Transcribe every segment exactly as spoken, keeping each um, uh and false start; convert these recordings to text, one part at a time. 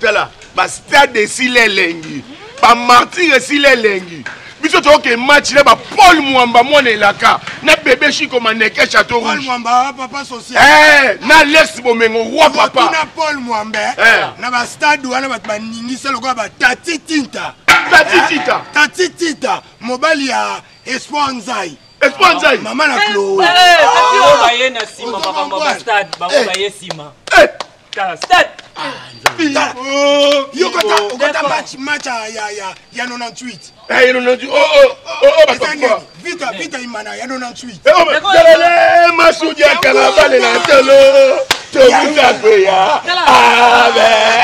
tala ba stade esile lengi ba martyr esile lengi biso to ke match là ba Paul Mwamba monelaka na bébé Chiko Maneke Château Paul Rouge Mwamba papa social eh na Lex Bomengo roi papa na Paul Mwamba na ba stade wana ba baningisa lokwa ba Tati Tinta Tati Tinta Tati Tinta mobali ya Espoir Nzai Espoir Nzai mama na Chloé eh ba ye na sima makambo ba stade ba ba ye sima eh stade yo kota kota match match ya ya ya quatre-vingt-dix-huit eh non non oh oh oh papa vita vita imana ya quatre-vingt-dix-huit eh oh mais Masudi akala bale na telo to buka ko ya ah ben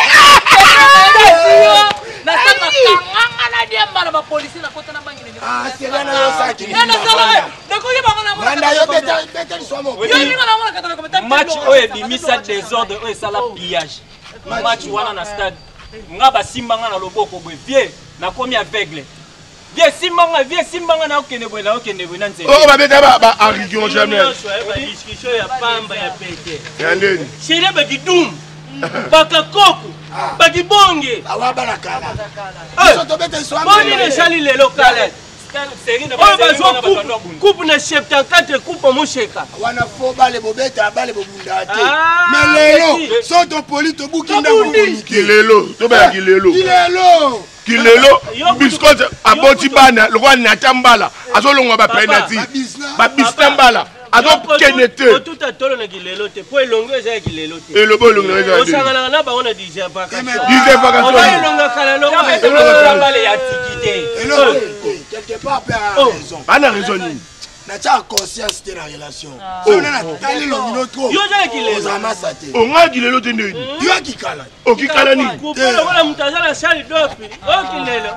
na sema kanganga na diamba na ba polisi na kota na bangi ne ah c'est là na saki na sala na ko yeba ngana mo na yo beta beta ni somo yo ni ngana mo katana ko beta match oye bimisa désordre oye sala pillage match wana na stade nga ba simbanga na loboko boye vie na komi aveugle vie simbanga vie simbanga na okene boye na okene boye na nzela oh ba beta ba ba Henri jamais ba discussion ya pamba ya pete ya ndeni chere ba kidum bakakoko bakibonge awa balakala so to beta so boni le chali le local oh bazwa coupe coupe na soixante-quatorze coupe mo sheka wana fo bale bobeta bale bobunda te mais lelo so to poli to bukinda ko kilelo to ba kilelo kilelo kilelo biscotte aboti bana lokwa na tambala azolongwa ba penalty ba bistambala azo kenete tout à tolo na kilelo te po elongo eza kilelo te elobo elongo eza o sangana na ba ona dix vacances dix vacances o ba elonga kala longa elonga bale ya tikite elongo quelque part père raison bana raison ni na cha conscience de la relation so na tali longi notre yo za kilelo ozama sate o nga kilelo te ndeni yo kikala o kikala ni ko wala mutazala sali dopi o kilelo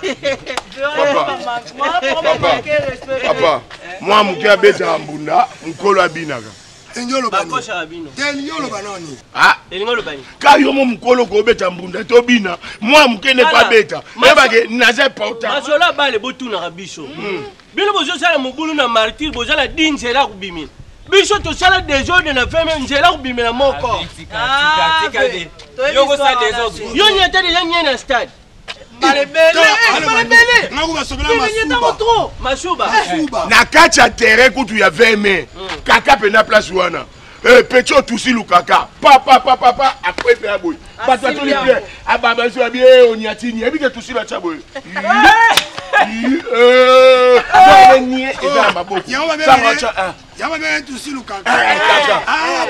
papa papa moi muke abeta mbunda mukolo abinaka enyolo bani bakosha abino enyolo banoni ah elingolo bani ka yo mo mukolo ko beta mbunda to bina moi muke ne pas beta eba ke naza porta masola bale botuna kabisho bino bozo sala mobulu na martyr bozo la dinjela kubimina biso to sala désordre na femme njela kubimina moko ah tika de yo ko sa désordre yo nyata de nyena stade malebele malebele ngaku basobela masuba masuba masuba na kati ya terrain kutu ya vingt mai kaka pena place wana eh pecho tusi lukaka papa papa papa après pe aboy bato to li bien ababa so bien onyatini ebike tusi ba chaboy eh ba nie eza maboko ça marche ah yama be tusi lukaka ah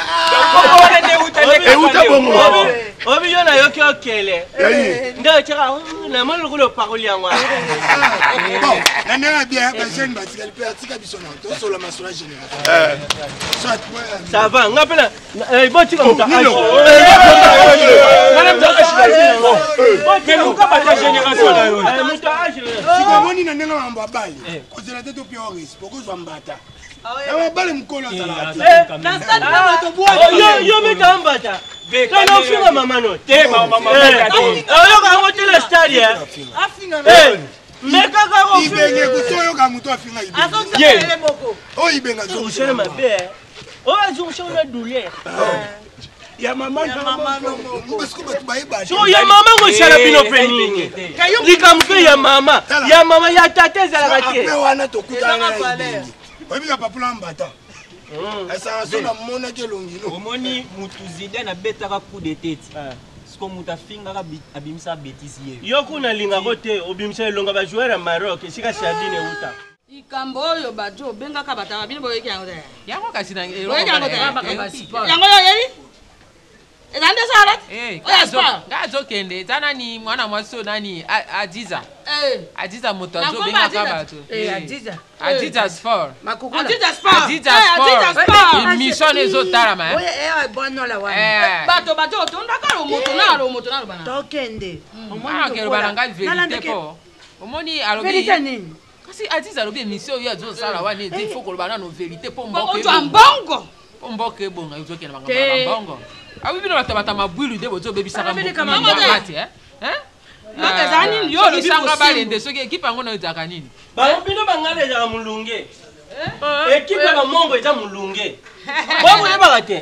e uta bongo obi yo na yo ki okele nda tira na mo lo parole yango bon na nera bien ba jeune ba tika pe tika bisona to solo masura général soit ça va ngapela e bo tika muta ashi madame ta ashi mais nous ka ba génération na yo muta ashi siko moni na nenga mambo abali ko zela te to pioris poko zo mbata awa bale mkola zala na stade na to boa yo yo me tambata kana ufinga mama no te mama mama yo ka ngote le stade afinga eh meka ka ko ibenge kutoyo ka muto afinga ibenge azonzele moko o ibenga zo ushele mabe o azungusha na douleur ya mama mama no mbesko batu bayiba so ya mama ngo shala bino peningi likampe ya mama ya mama ya tate zala kate ape wana to kutana na ibenge obiga papula mbata esa so na mona ke longino omoni mutu zide na betaka coup de tête siko mutu afinga ka abimisa betisi ye yo kuna linga kote obimisa longa ba joueur ya Maroc sika shadine uta ikambo oyo bajo bengaka bataba bino boyeki yango te yango kasi na boyeki yango te yango yo yeli ezande sala eh gazo gazo kende tana ni mwana mwaso nani Adiza eh Adiza moto azo benga ka bato eh Adiza Adiza sport makukula Adiza sport Adiza sport mission ezo tarama oye eh bono la wana eh bato bato tonda kalo moto na ro moto na ro bana tokende omwana ke bana ngai vérité po omoni alobi vérité nini kasi Adiza alobi mission yo azo sala wana ete faut ko bana no vérité po mboke o mbongo po mboke bonga yo kende banga mbongo awi bino batabata mabwilu de bozo bebisaka mboka mati eh eh magazani yo bisanga balende soki ekipe ngo na yozaka nini ba bino bangale ya mulunge Équipe ya Mongo eza mulunge. Bon vous yeba te.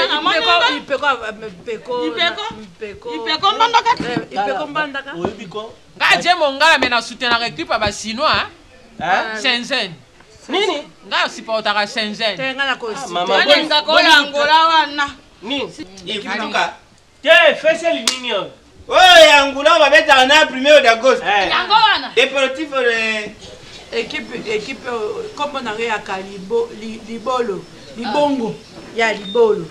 Ipeko Ipeko Ipeko Ipeko mbandaka. Ipeko mbandaka. Oyebi ko? Nga je monga mais na soutenir équipe ba chinois hein. Shenzhen. Nini? Nga supportera Shenzhen. Tenga na kosi. Mama ngako ya Angola wana. Nini? Équipe Luka. Te fese nini yo? Oh ya Angola va mettre en premier d'agosto. Angola. Déportif de équipe équipe comme on a ya Kalibo Libolo Libongo ya Libolo.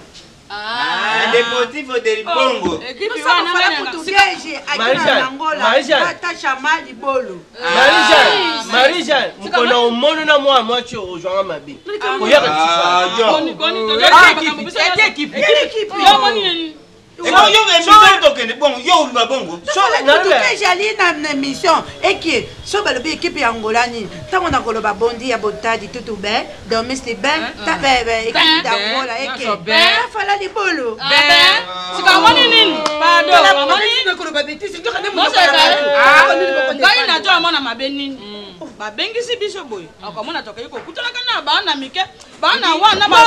Ah, Déportif de Libongo. Équipe wana portugais akina Angola Natasha Malibolo. Marija Marija mkona umono na mwa mwacho ojwanga mabi. Koyaka tsifa. Koni koni to équipe équipe yo moni yo yo émission tokende bon yo uliba bongo. So la portugais ali na émission et que so ba le équipe ya Angola ni tango na koloba bondi ya botadi tutu be domestic ben ta be équipe d'Angola et que fala Libolo. Ben sika moni nini pardon moni na koloba betisi ndoka ne mo ah ngai na jo mona mabeni ba bengisi biso boy akomona toka yiko kutana kana ba na mike ba na wana ba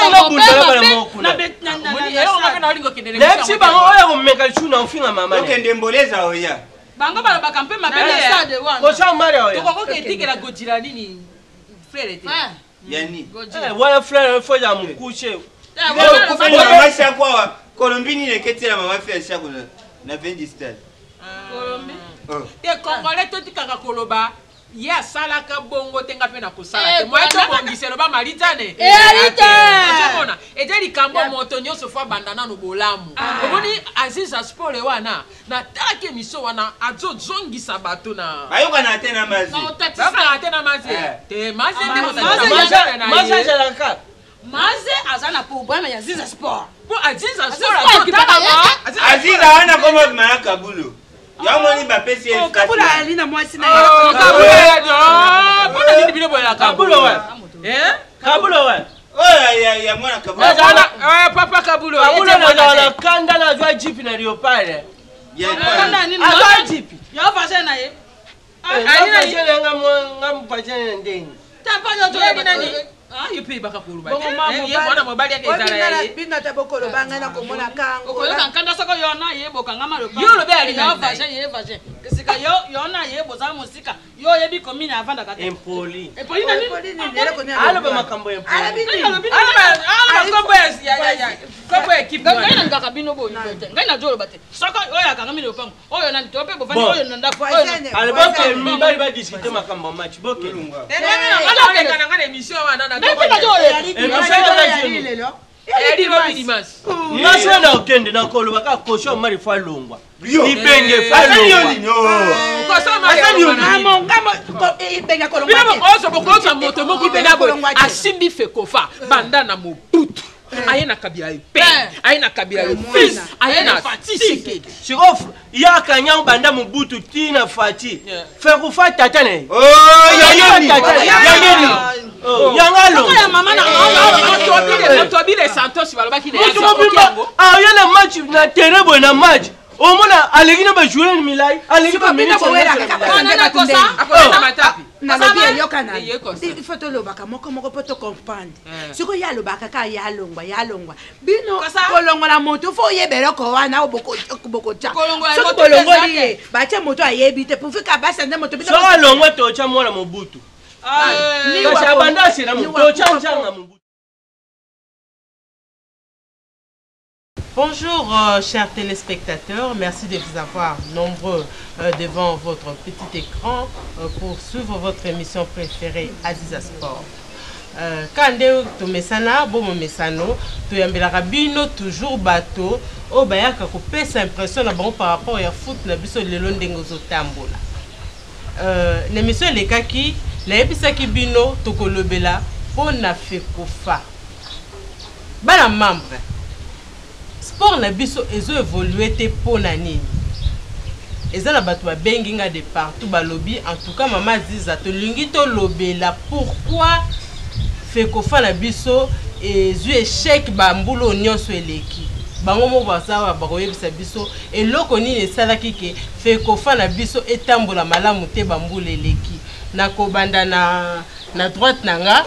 na bet na na Lepsi bango oya kumeka chuna ufinga mama. Tokende mboleza oya. Bango bala bakampe mabeni ya stade wana. Ko cha mari oya. Toko ko ketikela Godzilla nini? Frère te. Yani. Eh wala frère faut ya mkuche. Ile kufanya mama shakwa Colombie ni neketela mama fia shako na na vendi stade. Colombie. Te Congolais to tikaka koloba. Ya salaka bongo tenga pe na kosala te. Moi to bongiselo ba malitane. Eh alita. Ajona. Ete likambo moto nyoso fa bandana no bolamu. Oboni Aziz Sport wana na take miso wana azo zongisa bato na. Bayoka na tena mazi. Baka na tena mazi. Te mazi te Mazi mazi jalaka. Maze azana problème ya Aziz Sport. Po Aziz Sport ataka Aziz ana koma ma Kabulo. Ya moni ba P C F. Kabula alina mwasi na ya. Kabula no. Bona nini bino bola Kabulo wa. Eh? Kabulo wa. Oh ya ya mwana Kabulo. Eh papa Kabulo. Kabulo na na kanda na jwa jeep na Leopard. Ya kanda nini? Azwa jeep. Ya fashe na ye. Alina yele ngam ngam fashe ndeni. Tapa yo to ya nani? Ah, yupi baka kuluba. Ye mwana mobali yake ezala ye. Bina tabokolo banga na komona kango. Okoyoka nkanda soko yona ye boka ngama lo. Yo lo be ali na fashe ye fashe. Kisika yo yona ye boza musika. Yo ye bi komini avanda kate. Impoli. Impoli nani? Impoli ni ndele ko ni. Alo ba makambo impoli. Ala bini. Ala kombo ya ya ya. Kombo equipe. Ngai na ngaka bino bo yote. Ngai na jolo bate. Soko oyo akanga mini opango. Oyo nani tope bo fani oyo nanda kwa. Ale boke mbali ba discuter makambo match boke. Ala keka na ngana emission wana na. Ngai jolo. Edi ba minimas. Maswa na okende na koloba ka kosho mari fa longwa. Ibenge fa longwa. Koso mari. Ngamo ngamo ibenge kolongwa. Bino koso bokosa moto moko bena bo. Asimbi fekofa bandana mobutu. Ayena kabila pe. Ayena kabila fils. Ayena fatisi. Shirof ya kanyang banda mobutu tina fati. Fekofa tatane. Oh ya yoni. Ya yoni. Yanga lo. Ya mama na Tobile Santos balobaki na yazo. Ah yele match na terebo na match. Omona alegina ba jouer milai. Alegina ba minute. Kana na kosa. Akosa matapi. Na lobi yoka na. Il faut to lobaka moko moko poto comprendre. Siko ya lobaka ka ya longwa ya longwa. Bino kolongo la moto fo yebelo ko wana oboko boko cha. Siko kolongo liye. Bache moto ayebi te pour fika basa na moto bino. So longwa to cha mwana mobutu. Ah, ni wa banda sina moto cha changa mobutu. Bonjour euh, chers téléspectateurs, merci de vous avoir nombreux euh, devant votre petit écran euh, pour suivre votre émission préférée Aziza Sport. Kande to mesana bomo mesano to yambela rabino toujours bateau o bayaka ko pesa impression na bon par rapport ya foot na biso lelo ndengo zo tambola. Euh l'émission lekaki la episa ki bino to kolobela pona fekofa. Bana membre sport na biso ezo évoluer te pona nini. Ezala bato ba benginga de partout ba lobby en tout cas maman Aziza to lingi to lobela pourquoi fekofa na biso ezu échec ba mbulo nyonso eleki. Bango mo bazawa ba koyebisa biso eloko nini esalaki ke fekofa na biso etambola malamu te ba mbulo eleki. Na kobanda na na droite nanga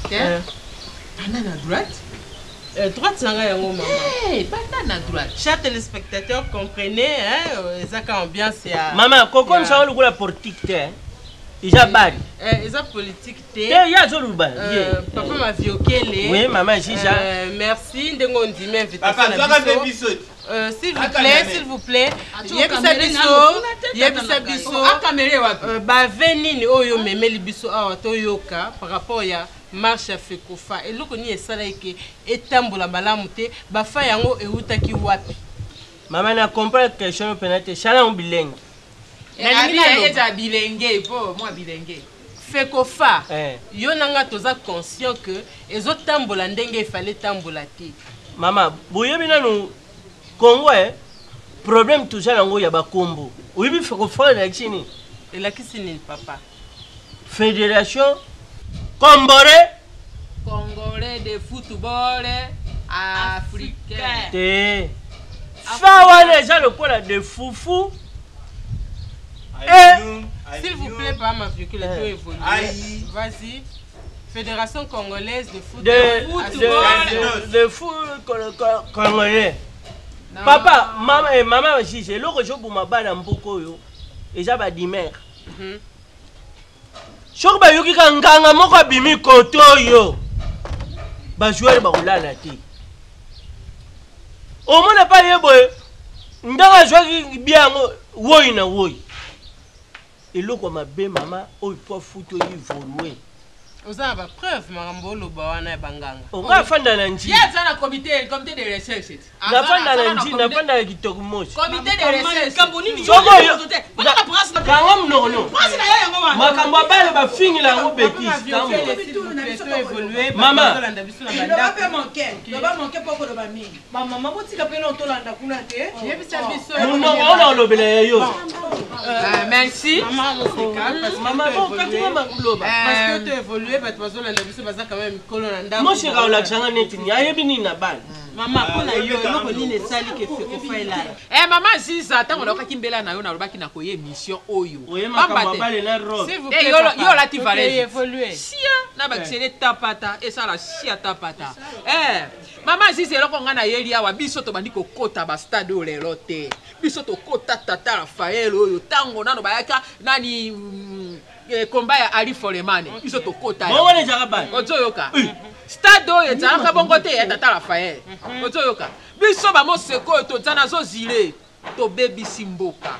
Hein? Banda à droite. Euh, droite, c'est un maman. Eh, banda à droite. Chers téléspectateurs, comprenez, hein, les ambiance, il y a. Maman, Coco, nous avons le politique, déjà bad. Les politique, il y a Zoluba. Papa m'a vu au Kélé. Oui, maman, ici, ça. Merci, Ndengo dit même. Papa, tu vas faire bisous. Euh, s'il vous plaît, s'il vous plaît, yebisa biso, yebisa biso, ba venini oyo memeli biso awa toyoka par rapport ya marche FECOFA eloko ni esala eke etambola malamu te bafa yango eutaki wapi. Maman na comprendre question penate chala on bilenge. Na ni ya bilenge po moi bilenge. FECOFA yo nanga toza conscient que ezotambola ndenge efale tambola te. Maman, boyebi nanu Congo, problème tout ça, il y a des combos. Oui, il faut faire la Chine. Et la Kissini, papa. Fédération Congolais. Congolais de football africain. Té. Fawa déjà le quoi de foufou. Et s'il vous plaît, pas ma vieux que le taux évolue. Vas-y. Fédération congolaise de football. De foot congolais. Papa, maman et maman aussi, c'est l'eau que je pour ma balle en beaucoup et ça va dimer. Choc ba yuki kanganga moko bimi koto yo. Ba jouer ba ulala ti. O mo na pa yebo. Ndanga jouer bien woy na woy. Et l'eau ma be maman o pour foot évoluer. Oza ba preuve marambo lo ba wana banganga. On va faire dans l'anji. Ya za na comité comité de recherche. Na faire dans l'anji, na faire dans kitoko moshi. Comité de recherche. Kamboni ni. Soko yo. Bana presse na. Kangom no no. Presse na ya yango wana. Makambo bale ba fingi la ngo bêtise. Maman. Il va pas manquer. Il va manquer pour le bami. Maman maman tika pe no tolanda kuna te. Yebisa biso. Non on a lobela yo. Merci. Maman maman bon quand tu vas loba. Parce que tu évolues. Moi je suis là net ni ayebi ni na bal. Maman pona yo loko nini esali ke FECOFA elala. Eh maman si ça tango na okaki mbela na yo na lobaki na koye mission oyo. Pamba bale na robe. Eh yo yo la ti valise. Sia na ba tsele tapata et ça la sia tapata. Eh maman si c'est loko ngana yeli awa biso to bandi ko kota ba stade o lelo te. Biso to kota tata Rafael oyo tango nano bayaka nani combat ya Ali Folemane biso to kota ya Bongo ne jaraba ozoyoka stade oyo ezalaka bongo te ya tata Rafael ozoyoka biso ba moseko to zana zo zile to bebisi mboka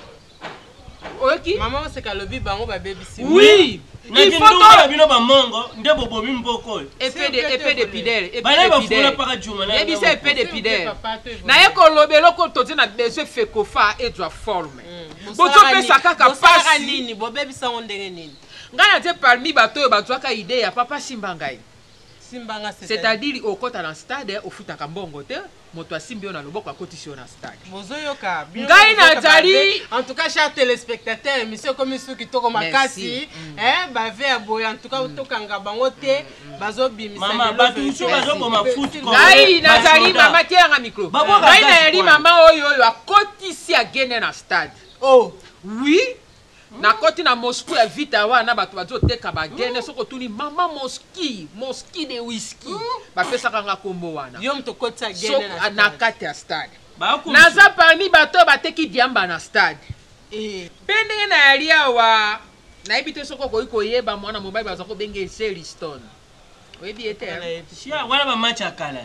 oyoki maman oseka lobi bango ba bebisi oui il faut to bino ba mongo nde bobo mimboko épée de épée de pidel épée de pidel et bi c'est épée de pidel na ye ko lobelo ko to zina besoin FECOFA et doit forme boto pesa kaka pasi nini bo bebisa ondenge nini ngana te parmi bato batwaka idée ya papa Simbangai Simbanga c'est-à-dire au kota na stade au futaka mbongo te moto asimbi na loboko akotisi na stade mozoyoka ngai na tali en tout cas chers téléspectateurs monsieur comme ceux qui toko makasi hein ba ve aboy en tout cas utokanga bango te bazobimisa maman batu so bazoboma foot ko ngai na tali mama tianga micro ngai na yeli mama oyo oyo akotisi agene na stade oh oui na koti na Moscou ya vita wana bato bazoteka bagene soko tuni mama moski moski de whisky bapesa kanga kombo wana yo mto koti ya gene na na kati ya stade naza parmi bato bateki diamba na stade eh pende na alia wa na ebite soko ko koyeba mwana mobile bazako benge Seliston oyebi ete sia wana ba match akala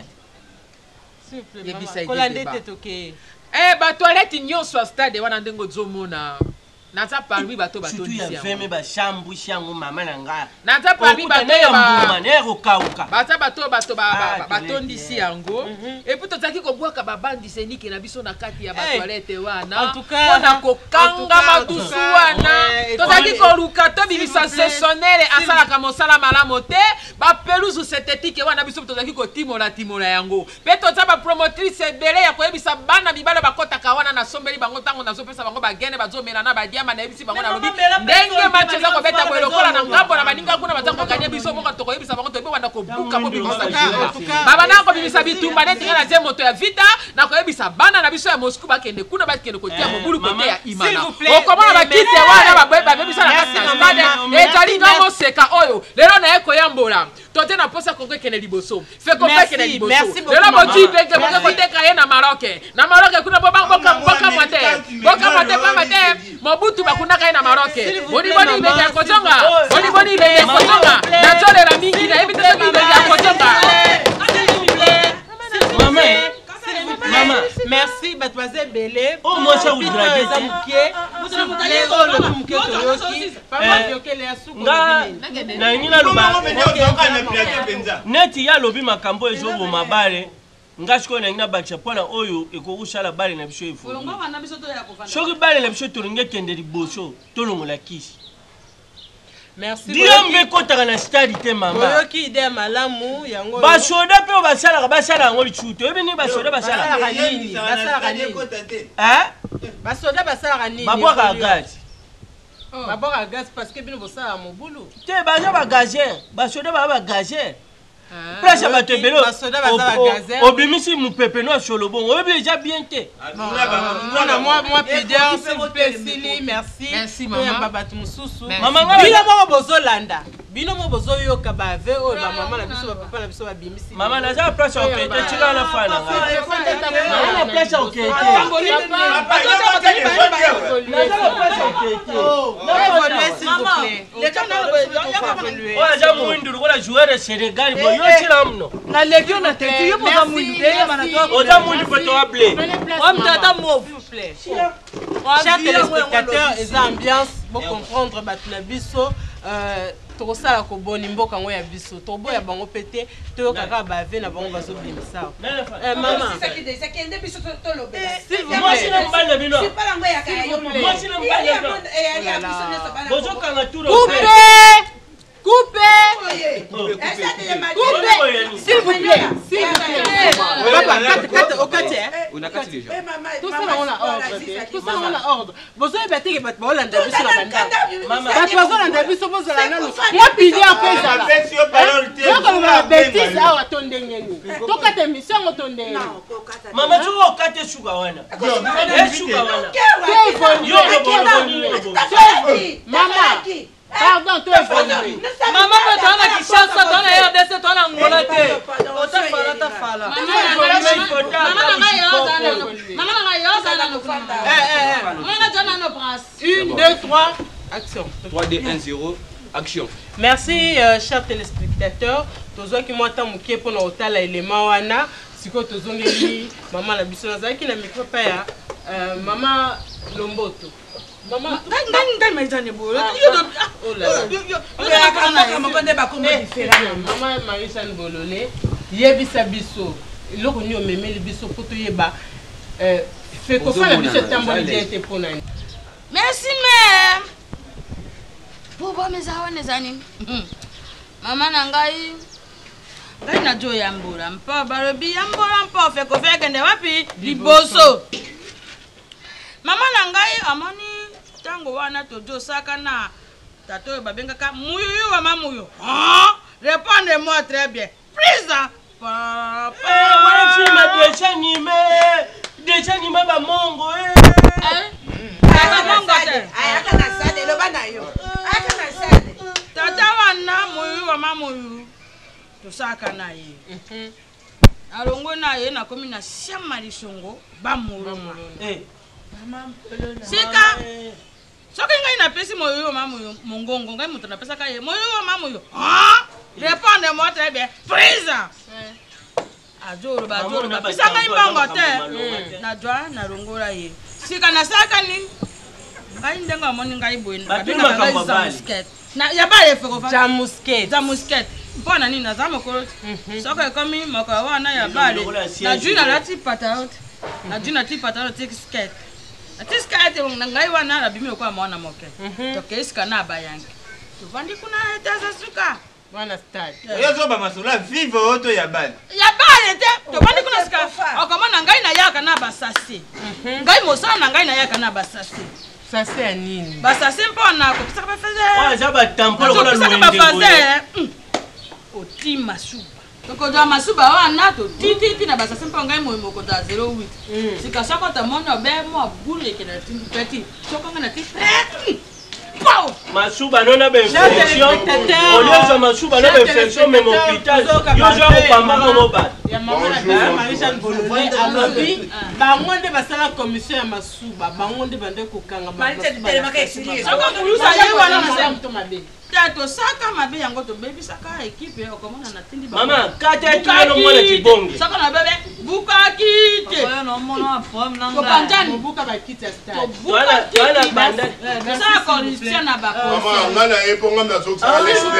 s'il vous plaît kola ndete toke eh ba toilette nyonso stade wana ndengo zomona Nata parmi bato bato d'ici. Surtout ya veme ba chambu shangu mama nanga. Nata parmi bato ya mbuma ne kokauka. Bata bato bato ba bato d'ici yango. Et puis tozaki ko bwaka ba bandi seniki na biso na kati ya ba toilette wana. En tout cas, on a ko kanga matusu wana. Tozaki ko luka to bibisa saisonnière asala ka mosala malamu te. Ba pelouse synthétique wana biso tozaki ko timola timola yango. Pe toza ba promotrice bele ya ko yebisa bana bibala bakota ka wana na sombeli bango tango na zopesa bango ba gene bazomela na ba na ebisi bango na lobi ndenge match za ko beta boye lokola na ngambo na baninga kuna baza ko gagner biso moko to ko yebisa bango to banda ko buka ko bimisa baba na ko bimisa bitumba neti na ze moto ya vita na ko yebisa bana na biso ya Moscou ba kende kuna ba kende ko tia mobulu kote ya imana o komona ba kite wana ba boye ba bebisa na kati na stade e tali ngambo seka oyo lero na eko yambola tote na posa kongo kene liboso fait qu'on fait kene liboso merci beaucoup lelo boti peke boke kote kaye na Maroc na Maroc kuna boka boka boka mate boka mate pa mate mobutu bakuna kaye na Maroc boni boni be ya kotonga boni boni be ya kotonga na tole la mingi na ebite be ya kotonga Maman, maman, merci mademoiselle Bélé. Oh moi ça vous draguez. Na ngina luba. Neti ya lobi makambo ezo bo mabale. Ngashiko na ngina bakcha pona oyo ekokushala bale na bisho ifo. Shoki bale na bisho toringe kende liboso tolongola kishi. Merci. Diombe kota na stadi te mama. Boyoki ide malamu yango. Ba soda pe basala basala ngoli chuto. Ebi ni ba soda basala. Basala nini? Basala nini? Hein? Ba soda basala nini? Ba boka gaz. Ba boka gaz parce que bino bosala mobulu. Te ba ja ba gazer. Ba soda ba ba gazer. Place à Batebelo. Obimisi mon pepe no solo bon. Obi déjà bien te. Moi moi moi pédère s'il vous plaît Sili merci. Merci maman. Baba tumususu. Maman bino mo bozolanda. Bino mo bozoyoka ba ve o ba maman na biso ba papa na biso ba bimisi. Maman na za place au kete tila na fana. Na na place au kete. Na za place au kete. S'il vous plaît. Les gens Oh ja muindu ko la joueur de Sénégal bo yo tila mno. na legion na tete yo poza mwindu de mana to. O ja muindu ko to able. Om tata mo s'il vous plaît. Chers téléspectateurs, et ambiance, pour comprendre batna biso euh tokosala ko boni mboka ngo ya biso tobo ya bango pete to kaka bave na bango bazo bimisa. Eh maman. C'est qui c'est qui ende biso to lobe. Moi si na mbala bino. C'est pas la ngoya ka yo. Moi si na mbala bino. Eh ali biso ne so bana. Bozo kanga turo. Coupez! Coupez! Coupez! S'il vous plaît, s'il vous plaît. Papa, quatre, quatre, au quatre, on a quatre déjà. tout ça on a ordre. Tout ça on a ordre. Besoin de battre que battre on l'a vu sur la bande. Maman. Battre on l'a vu sur vos alana. Moi pilier après ça là. Donc on a bêtise à attendre ngeni. Donc cette émission on tourne. Maman tu o kate suga wana. Eh suga wana. Yo Maman. Pardon, toi évolué. Maman peut t'en a qui chance ça dans la R D C toi la ngola te. Ota fala ta fala. Maman na yo Maman na yo ça na no fanda. Eh eh. Maman na jana no prince. Une, deux, trois, action. trois, deux, un, zéro, action. Merci euh, chers téléspectateurs. Tozo ki mwata mukie pona otala élément wana. Siko tozo ngeli maman na biso na zaki na micro pa ya euh, maman Lomboto. Maman, ngai ngai maizane bolo. Oh là là. Yo yo. On a pas na maman ba kombo différent. Maman Marie-Jeanne Bololé, yebisa biso. Eloko ni omemeli biso poto yeba euh fait ko fa la biso tamboli diete pona. Merci mère. Bobo mezawa nezani. Mama na ngai ngai na jo ya mbura mpa barobi ya mbura mpa fe ko fe kende wapi liboso. Mama na ngai amoni tango wana tojo saka na tato babengaka muyuyu wa mamuyo. Ah, répondez-moi très bien. Prisa. Papa. Eh, wala filma déjà animé. Déjà animé ba mongo eh. Eh? Ba mongo te. Ayaka na sade lo bana yo. Ayaka na sade. Tata wana muyuyu wa mamuyu. Tosaka na ye. Mhm. Alongo na ye na komi na shama lishongo ba muloma. Eh. Sika. Soki ngai na pesi moyo mamu mongongo ngai mutu na pesa kaye moyo mamu yo. Ah! Répondez-moi très bien. Prisa. Ajoro ba ajoro ba pesa ngai mbango te. Na jwa na rongola ye. Sika na saka ni. Ngai ndenga moni ngai boyena. Babinga kamba bali. Na ya ba ye feko fa. Jamusket. Jamusket. Mpona nini nazama ko. Soki komi moko wana ya bale. Na jina lati patarot. Na jina ti patarot ticket. Atiska ate ngai wana na bimi kwa mwana moke. Toke iska na bayange. Tuvandi kuna etaza suka. Wana start. Yozo ba masula vive oto ya bale. Ya bale te. Tuvandi kuna sika. Okomona ngai na yaka na basasi. Ngai mosana na ngai na yaka na basasi. Sasi ya nini? Basasi mpona ko pisaka ba fazer. Wa za ba tampolo ko na luende. Pisaka ba fazer. Oti masuba. Toko jwa masuba wana to titi titi na basasi mpo ngai moyo moko da zero huit. Sika soko ta mono be mo bule ke na tindu petit. Soko ngana ti. Pau! Masuba non a infection. Au lieu de Masuba non infection même hôpital. Yo genre pas mal en bas. Ya maman la Marie-Jeanne Bololé alobi bangonde basala commission ya Masuba bangonde bande kokanga Marie-Jeanne tellement qu'expliquer. Soko kulusa ye wana na sa mto mabe. Tato saka mabe yango to baby saka équipe yo komona na tindi ba. Mama, kata tu no mwana kibonge. Saka na bebe buka kite. Oyo no mona forme nanga. Ko banjani buka ba kite star. Voilà, voilà banda. Ça corruption na ba. Mama, ngana eponga mnazo ça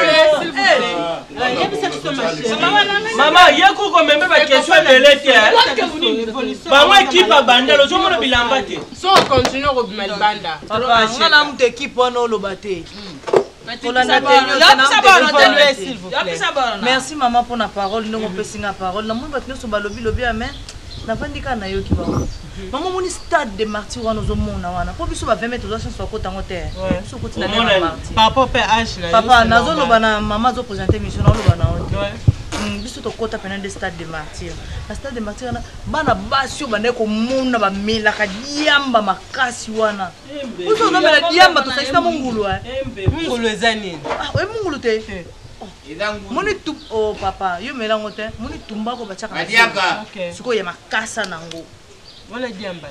Mama, yako ko membe ba question de l'été. Ba moi équipe ba banda lo zomo bilamba te. So continue ko bima banda. Papa, ngana mtu équipe wana olobate. Merci maman pour la parole. Nous on peut signer la parole. Nous on peut sur balobi lobi amen. Na pandika na yo ki ba. Maman moni stade de martyr wana zo mona wana. Po biso ba vingt mètres zo so ko tango te. So ko tina na martyr. Papa pe H là. Papa nazo loba na maman zo présenter mission na loba na on. Biso to kota pena de stade de martyr. Na stade de martyr na bana basio bane ko mona ba mela ka diamba makasi wana. Uzo no mela diamba to sakita mungulu wa. Mungulu ezani. Ah, we mungulu te. Moni tu oh papa, yo mela ngote, moni tumba ko bachaka. Adiaka. Siko ya makasa nango. Wala diamba.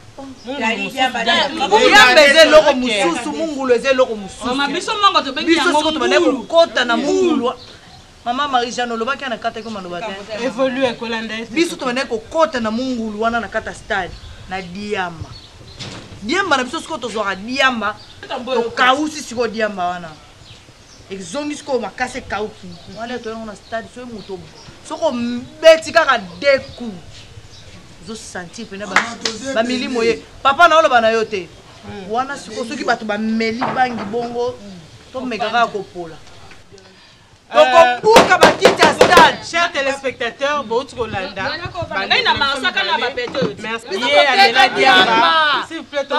Diamba eze loko mususu, mungulu eze loko mususu. Mama biso mongo to bengi yango. Biso siko to bane ko kota na mungulu. Mama Marie-Jeanne lobaki na kata ko manoba te. Évolue kolanda. Biso to bane ko kota na mungulu wana na kata stade na diamba. Diamba na biso siko to zwa diamba. To kausi siko diamba wana. Exongi siko makase kauki. Wale to na stade so muto. Soko mbeti kaka deku. Zo sentir pena ba ba milimo ye. Papa na oloba na yo te. Wana siko soki bato ba meli bangi bongo to megaka ko pola. Donc, pour stade, chers téléspectateurs, votre Rolanda. Merci. S'il vous plaît,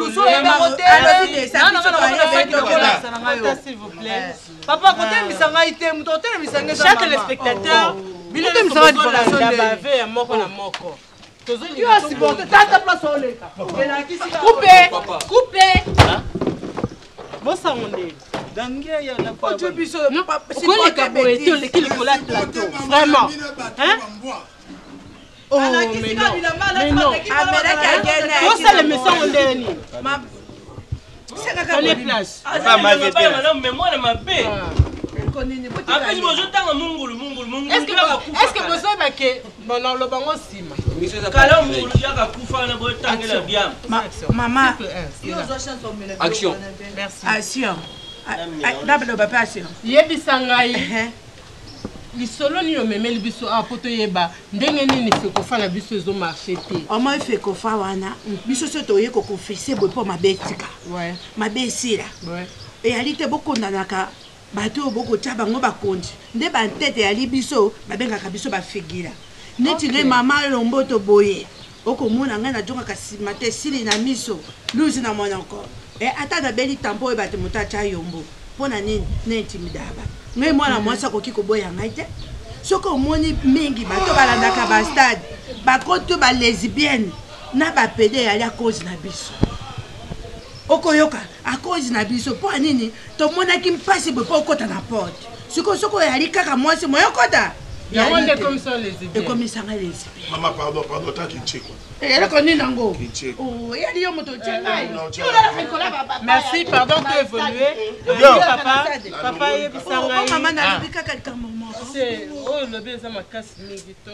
s'il vous plaît. Papa, côté Misanga ite, mutote Misanga. Chers téléspectateurs, côté Misanga di fondation bavé à moko na moko. Tu as supporté ta place au leka. Coupé, coupé. Bon ça on est. Dangia ya na pas. Tu biso. Pourquoi les capoetés les qui le plateau vraiment. Hein? Oh mais non. Mais non. Comment ça les messons on est ni? On est place. Pas mal de temps. Mais moi na mabe. Après je me tanga mungulu mungulu mungulu. Est-ce que est-ce que vous savez que bon non le bango sima. Kala mungulu ya ka kufa na bo tangela bien. Maman. Action. Merci. Action. D'abord le papa action. Yebisa ngai. Lisolo ni omemeli biso a poto yeba ndenge nini fe ko fala biso ezo marché te. O mo fe ko fa wana. Biso so to ye ko confesser bo po mabetika. Ouais. Mabesira. Ouais. Et alite boko ndanaka bato boko taba ngo bakonzi. Nde ba tete ya libiso babenga ka biso ba figira. Neti le mama lomboto boye. Oko mona nga na jonga kasima te sili na miso. Luzi na mwana encore. Et ata na beli tampo e bate mutacha yombo. Pona nini na intimidaba. Ngai mwana mwasa koki ko boya ngai te. Soko moni mingi bato balandaka ba stade. Ba koto ba lesbienne na ba pede ya ya cause na biso. Okoyoka a cause na biso po nini to mona ki mpasi bo po kota na porte. Siko soko ya likaka mwasi moyo kota. Ya wonde comme ça les idées. Et comme ça les lesbiennes. Maman pardon pardon ta ki cheko. Eh elle connaît nango. Oh, il y a des hommes qui merci, pardon, tu évolué. Papa, papa, il oh, maman n'a vu quelqu'un maman. C'est oh le bien ça m'a cassé mégito.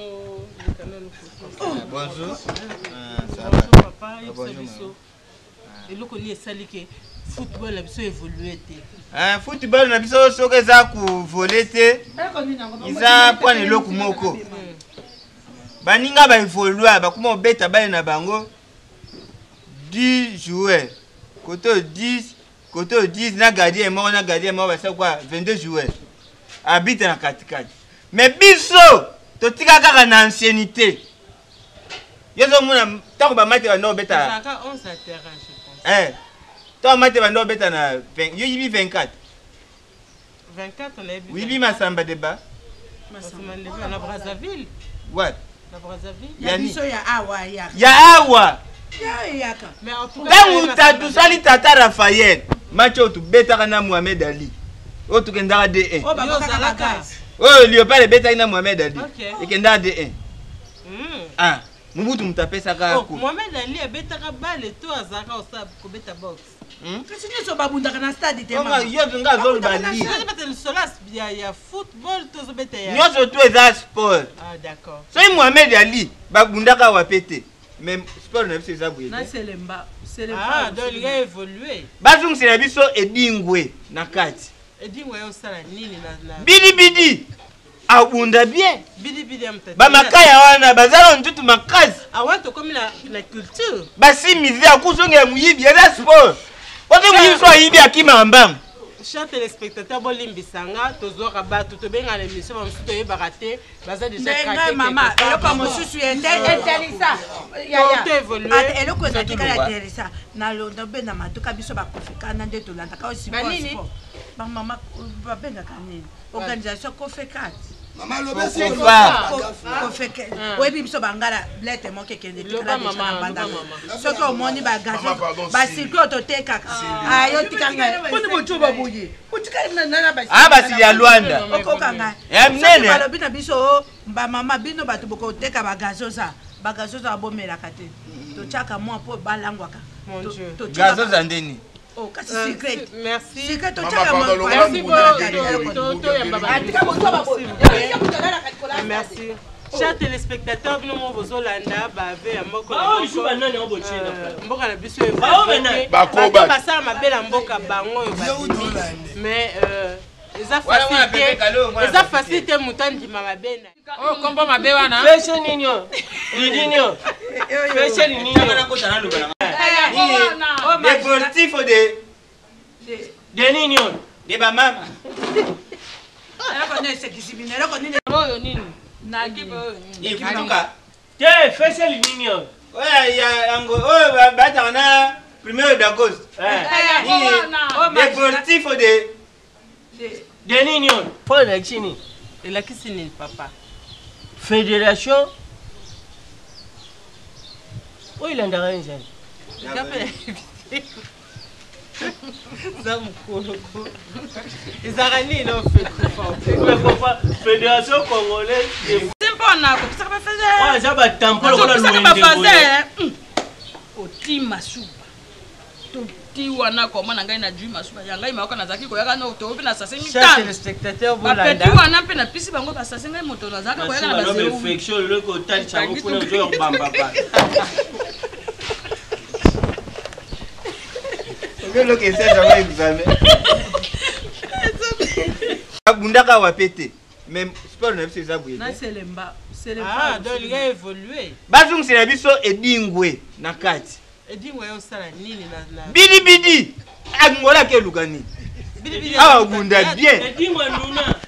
Bonjour. Bonjour papa, il s'abisso. Et le connaît salike football a biso évolué té. Hein football na biso soke za ku voler té. Isa pone loku moko. Baninga ba évoluer ba kuma beta ba na bango dix joueurs. Côté dix, côté dix na gardien mort na gardien mort ba c'est quoi vingt-deux joueurs. Habite na quatre quatre. Mais biso to tika kaka na ancienneté. Yezo mona tako ba mate ba no beta. Ça onze à terrain je pense. Eh. Toi mate ba no beta na vingt, yo yibi vingt-quatre. vingt-quatre on a vu. Oui, bi masamba débat. Masamba débat na Brazzaville. What? Na Brazzaville. Ya biso ya awa ya. Ya awa. Ya yaka. Mais en tout cas quand tu as tout ça li tata Raphaël. match oyo tobetaka na Mohamed Ali oyo tokendaka D un oyo Léopard ebetaki na Mohamed Ali ekendaka D un ah Mobutu mutu apesaka ko Mohamed Ali ebetaka bale to azaka osaba kobeta box kasi nyonso babundaka na stade te mama yo nga azoloba li ya football tozobeta ya nyonso to eza sport ah d'accord soki Mohamed Ali babundaka wape te mais sport na biso eza boye na selemba ah donc il a évolué bazungisela biso edingwe na kati edingwe yosala nini na bidibidi abunda bien bidibidi amtata bamakaya wana bazala ntutu makasi awanto komi na na culture basimize akusonga muyibi eza sport ote muyibi so ayibi akima mbam chers téléspectateurs bolimbisanga tozwaka bato tobenga na émission bamosusu toyebaka te baza déjà mama eloko mosusu interisa eloko ezatikala interisa nalonda obenda matoka biso bakofikana nde tolandaka osibanini bamama babengaka nini organisation kofekat oyebi biso bangala blete moko ekende tikala deja na banda soki omoni bagazo basirkui oyo totekaka ayo tikanga poni botu baboye ah basili ya Luanda okokanga mnene balobi na biso bamama bino bato bokoteka bagazoza bagazoza babomelaka te totyaka mwa mpo balangwaka gazoza ndeni oh kasi secret merci secret totyaka mwa merci chers téléspectateurs bino mo bozolanda bave ya mboka mboka na biso bato basala mabe na mboka bango oyo badimi mais eza facilité eza facilité moto andima mabe na oyo kombo mabe wana peshe nini yo nini yo peshe nini yo les sportifs de de nini yo de bamama oyo nini ikituka te peshe nini yo oya yango oyo bataka na premier d'agost les sportifs de de nini yo po na chini elakisi nini papa fédération oyo ilandaka njani za mkoloko ezaka nini no fédération congolaise simpona kopisaka bafase eza batampolo kola bafase otima suba toti wana komona ngai na jui masuba ya ngai mayoka nazalaki koyaka no toyobi na sase mitano bapeti wana mpe na pisi bango basase ngai moto nazalaka koyaka na baseufection loko otalisango mpona ozoyo kobamba bana okeloko esenjango examen abundaka wape te mais sport na biso eza boye na selemba ah donc il a évolué bazungisela biso edingwe na kati edingwe yosala nini na bidibidi angolaka eluka nini awa bunda bien edingwe nduna